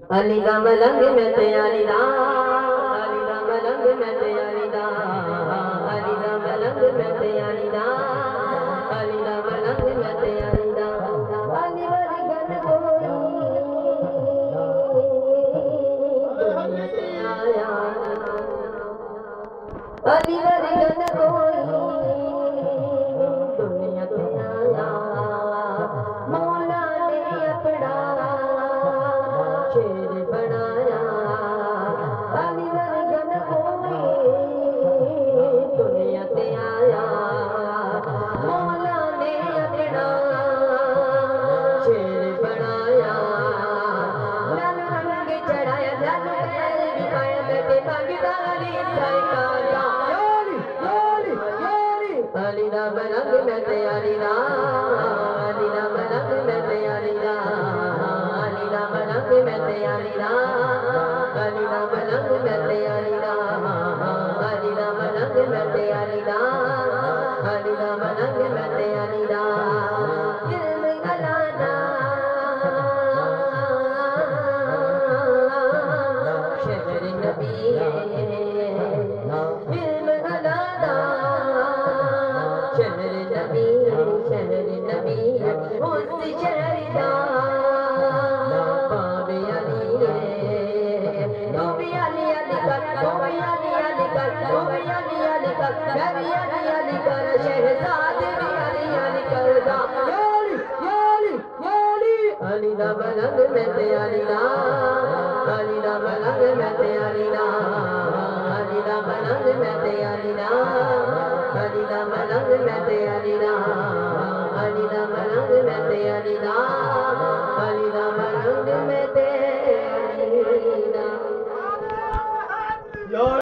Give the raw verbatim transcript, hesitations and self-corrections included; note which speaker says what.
Speaker 1: अली दा मलंग मैं ते अली दा, अली दा मलंग मैं ते अली दा, अली दा मलंग मैं ते अली दा, अली दा मलंग मैं ते अली दा। अली वाली गल कोई दुनिया ते आया, अली वाली गल कोई दुनिया ते आया। मौला ने अपना शेर बनाया, अली वाली गल कोई दुनिया ते आया। मौला ने अपना शेर बनाया, लाल रंग चढ़ाया, लाल पैर भी पाया, बेटे मांगता अली सरकारा। अली दा मलंग मैं ते अली दा, अली दा मलंग मैं ते अली दा, अली दा मलंग मैं ते अली दा, अली दा मलंग मैं ते अली दा, अली दा मलंग मैं ते अली दा, अली दा मलंग मैं ते अली दा। इल्म अला दा शहर नबी है, इल्म अला दा शहर नबी, शहर नबी उस शहर दा बाबे अली है। तू भी अली अली कर, तू भी अली अली कर, तू भी अली अली कर, मैं भी अली अली कर, शहजाद भी अली अली कर दा। याली याली याली अली दा मलंग मैं ते अली दा, अली दा मलंग मैं ते अली दा, अली दा मलंग मैं ते अली दा, अली दा मलंग मैं ते अली दा, अली दा मलंग मैं ते अली दा।